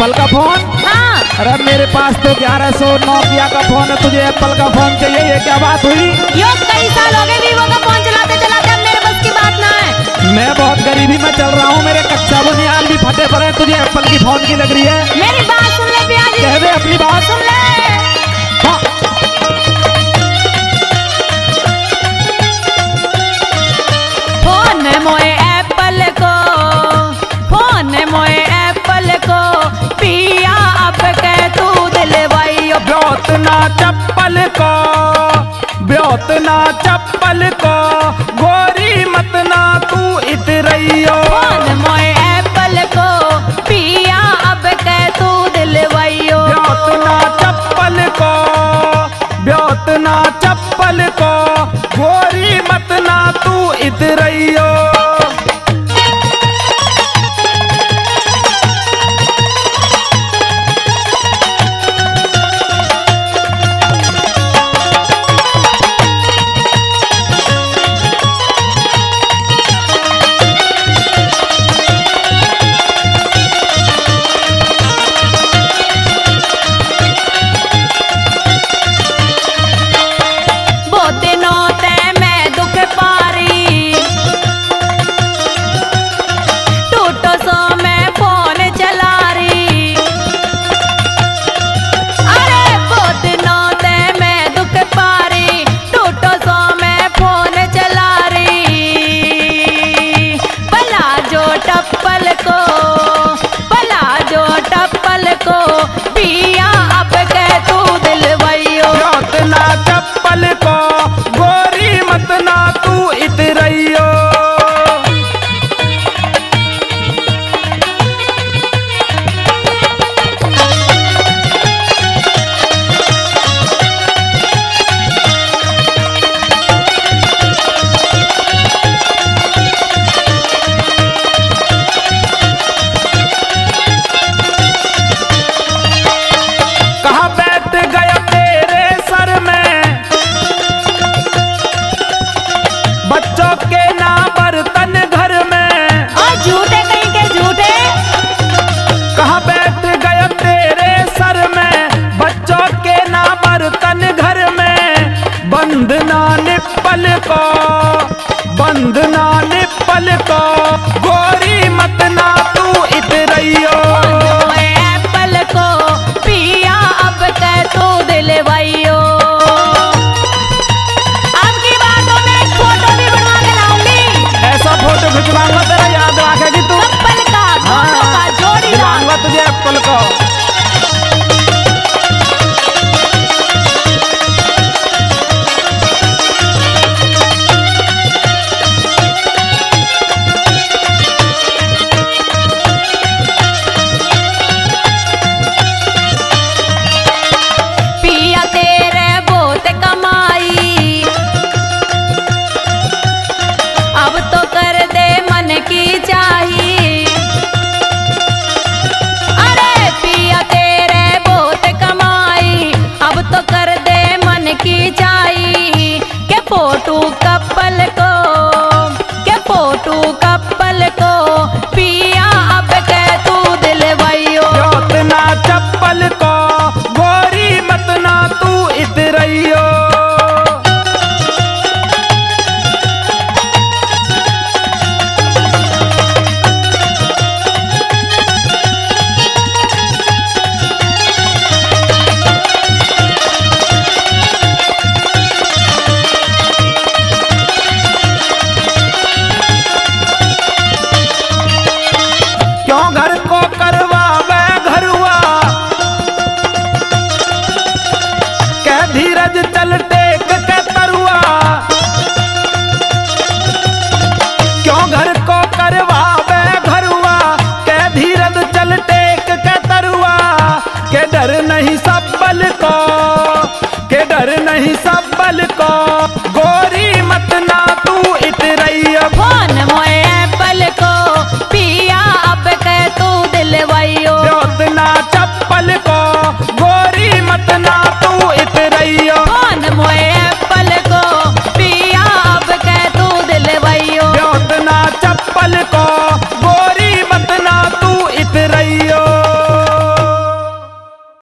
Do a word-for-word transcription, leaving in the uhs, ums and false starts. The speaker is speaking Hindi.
एप्पल का फोन? हाँ। अरे मेरे पास तो ग्यारह सौ नोकिया का फोन है, तुझे एप्पल का फोन चाहिए, ये क्या बात हुई? यो कई साल हो गए वीवो का फोन चलाते चलाते, अब मेरे बस की बात ना है। मैं बहुत गरीबी में चल रहा हूँ, मेरे कच्चा बुनियाद भी फटे पड़े, तुझे एप्पल की फोन की लग रही है? मेरी बात सुन ले पिया जी, कह दे अपनी बात सुन ले। हाँ। फोन मोए एप्पल को, फोन मोए एप्पल को, पिया अब के तू दिलवाइयो। ब्योत ना चप्पल को, ब्योत ना चप्पल को, गोरी मत ना तू इतरइयो। फोन मोए एप्पल को, पिया अब के तू दिलवाइयो। ब्योत ना चप्पल को, ब्योत ना चप्पल को, गोरी मत ना तू इतरइयो। बंदना निप्पल को, बंदना निप्पल को, गोरी मत ना तू इतरइयो। एप्पल को पिया अब के तू दिलवाइयो। अब की बातों में एक फोटो भी बनवा के लाऊंगी। ऐसा फोटो खिंचवाऊंगा तेरा याद रखेगी तू। एप्पल का दोनों का जोड़ी दिलाऊंगा तुझे एप्पल को। फोटू कपल को, के फोटू कपल को, पिया अब के तू दिलवाइयो। ब्योत ना चप्पल को, गोरी मत ना तू इतरइयो। चल टेक के तरुआ, क्यों घर को करवावे घरुआ, के धीरज चल टेक के तरुआ, के डर नहीं सब्बल को, के डर नहीं सब्बल को,